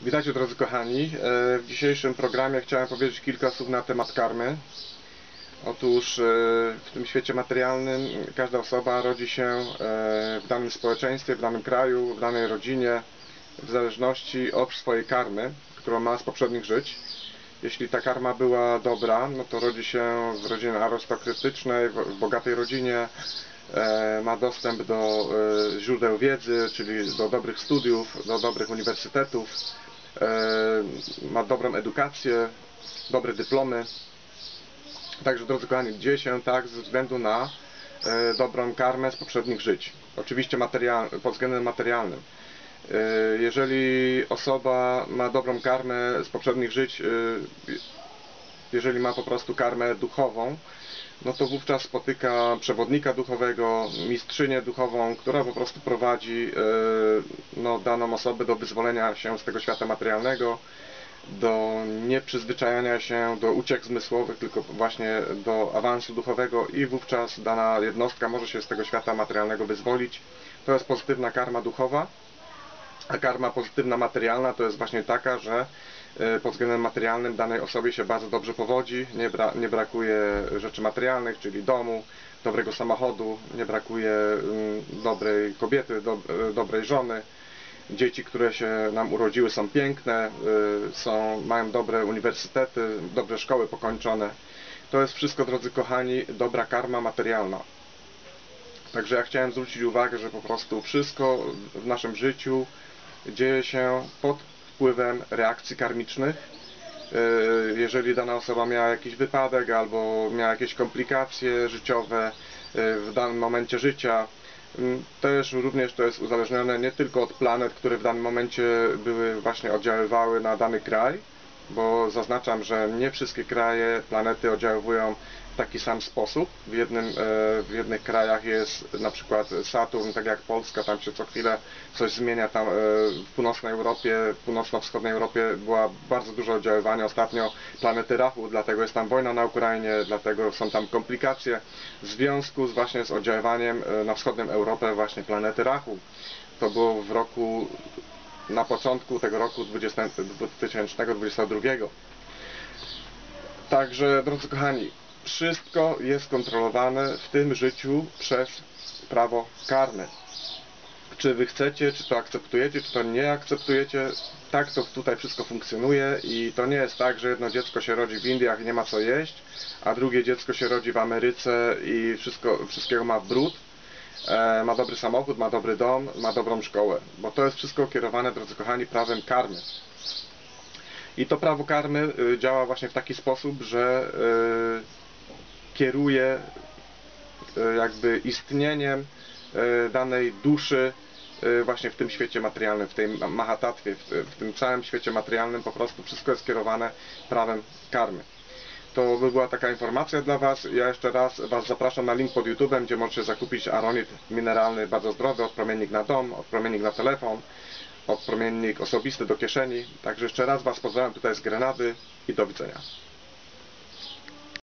Witajcie, drodzy kochani. W dzisiejszym programie chciałem powiedzieć kilka słów na temat karmy. Otóż w tym świecie materialnym każda osoba rodzi się w danym społeczeństwie, w danym kraju, w danej rodzinie w zależności od swojej karmy, którą ma z poprzednich żyć. Jeśli ta karma była dobra, no to rodzi się w rodzinie arystokratycznej, w bogatej rodzinie, ma dostęp do źródeł wiedzy, czyli do dobrych studiów, do dobrych uniwersytetów, ma dobrą edukację, dobre dyplomy. Także, drodzy kochani, dzieje się tak ze względu na dobrą karmę z poprzednich żyć. Oczywiście pod względem materialnym. Jeżeli osoba ma dobrą karmę z poprzednich żyć, jeżeli ma po prostu karmę duchową, no to wówczas spotyka przewodnika duchowego, mistrzynię duchową, która po prostu prowadzi daną osobę do wyzwolenia się z tego świata materialnego, do nieprzyzwyczajania się do uciech zmysłowych, tylko właśnie do awansu duchowego, i wówczas dana jednostka może się z tego świata materialnego wyzwolić. To jest pozytywna karma duchowa. A karma pozytywna materialna to jest właśnie taka, że pod względem materialnym danej osobie się bardzo dobrze powodzi, nie brakuje rzeczy materialnych, czyli domu, dobrego samochodu, nie brakuje dobrej kobiety, dobrej żony. Dzieci, które się nam urodziły, są piękne, mają dobre uniwersytety, dobre szkoły pokończone. To jest wszystko, drodzy kochani, dobra karma materialna. Także ja chciałem zwrócić uwagę, że po prostu wszystko w naszym życiu dzieje się pod wpływem reakcji karmicznych. Jeżeli dana osoba miała jakiś wypadek albo miała jakieś komplikacje życiowe w danym momencie życia, również to jest uzależnione nie tylko od planet, które w danym momencie właśnie oddziaływały na dany kraj, bo zaznaczam, że nie wszystkie planety oddziaływują w taki sam sposób. W jednych krajach jest na przykład Saturn, tak jak Polska, tam się co chwilę coś zmienia. Tam w północnej Europie, północno-wschodniej Europie była bardzo dużo oddziaływania ostatnio planety Rachu, dlatego jest tam wojna na Ukrainie, dlatego są tam komplikacje w związku właśnie z oddziaływaniem na wschodnią Europę właśnie planety Rachu. To było na początku tego roku 2022. Także, drodzy kochani, wszystko jest kontrolowane w tym życiu przez prawo karmy. Czy wy chcecie, czy to akceptujecie, czy to nie akceptujecie, tak to tutaj wszystko funkcjonuje. I to nie jest tak, że jedno dziecko się rodzi w Indiach i nie ma co jeść, a drugie dziecko się rodzi w Ameryce i wszystkiego ma w bród. Ma dobry samochód, ma dobry dom, ma dobrą szkołę, bo to jest wszystko kierowane, drodzy kochani, prawem karmy. I to prawo karmy działa właśnie w taki sposób, że kieruje jakby istnieniem danej duszy właśnie w tym świecie materialnym, w tej mahatatwie, w tym całym świecie materialnym. Po prostu wszystko jest kierowane prawem karmy. To by była taka informacja dla Was. Ja jeszcze raz Was zapraszam na link pod YouTube'em, gdzie możecie zakupić aronit mineralny bardzo zdrowy, odpromiennik na dom, odpromiennik na telefon, odpromiennik osobisty do kieszeni. Także jeszcze raz Was pozdrawiam tutaj z Grenady i do widzenia.